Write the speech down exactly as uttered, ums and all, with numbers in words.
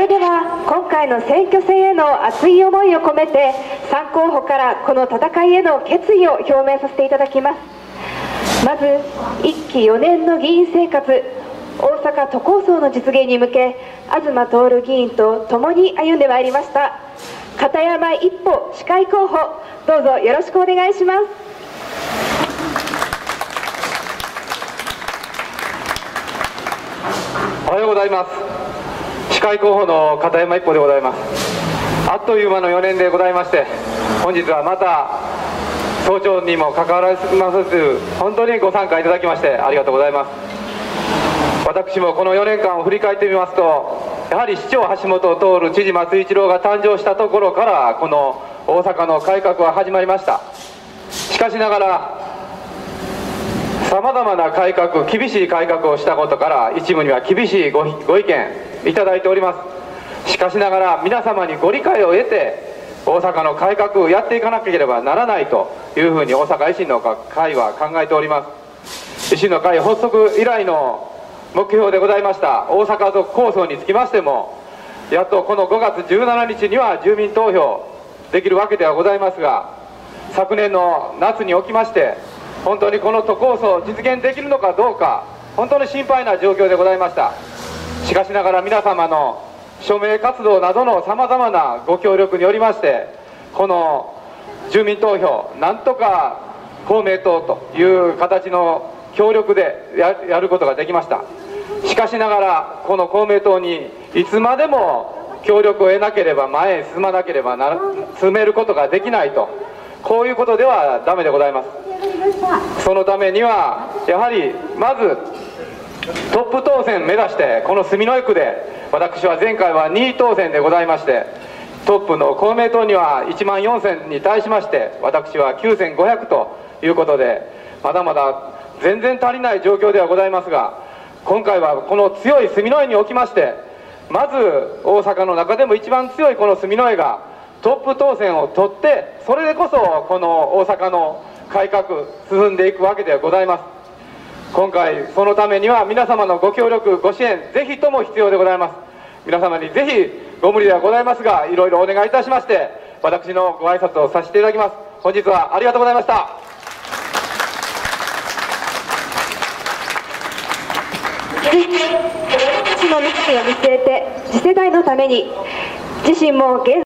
では今回の選挙戦への熱い思いを込めてさん候補からこの戦いへの決意を表明させていただきます。まずいっきよねんの議員生活、大阪都構想の実現に向け東徹議員と共に歩んでまいりました片山一歩司会候補、どうぞよろしくお願いします。 おはようございます。司会候補の片山一歩でございます。あっという間のよねんでございまして、本日はまた早朝にもかかわらず本当にご参加いただきましてありがとうございます。私もこのよねんかんを振り返ってみますと、やはり市長橋本を通る知事松井一郎が誕生したところからこの大阪の改革は始まりました。しかしながらさまざまな改革、厳しい改革をしたことから一部には厳しい ご, ご意見いただいております。しかしながら皆様にご理解を得て大阪の改革をやっていかなければならないというふうに大阪維新の会は考えております。維新の会発足以来の目標でございました大阪都構想につきましても、やっとこのごがつじゅうしちにちには住民投票できるわけではございますが、昨年の夏におきまして本当にこの都構想を実現できるのかどうか本当に心配な状況でございました。しかしながら皆様の署名活動などのさまざまなご協力によりまして、この住民投票なんとか公明党という形の協力で や, やることができました。しかしながらこの公明党にいつまでも協力を得なければ前へ進まなければな進めることができないと、こういうことではダメでございます。そのためにはやはりまずトップ当選目指してこの住之江区で、私は前回はにい当選でございまして、トップの公明党にはいちまんよんせんに対しまして私はきゅうせんごひゃくということで、まだまだ全然足りない状況ではございますが、今回はこの強い住之江におきましてまず大阪の中でも一番強いこの住之江がトップ当選を取って、それでこそこの大阪の改革進んでいくわけではございます。今回そのためには皆様のご協力ご支援ぜひとも必要でございます。皆様にぜひご無理ではございますがいろいろお願いいたしまして、私のご挨拶をさせていただきます。本日はありがとうございました。 続いて子どもたちの未来を見据えて次世代のために自身も現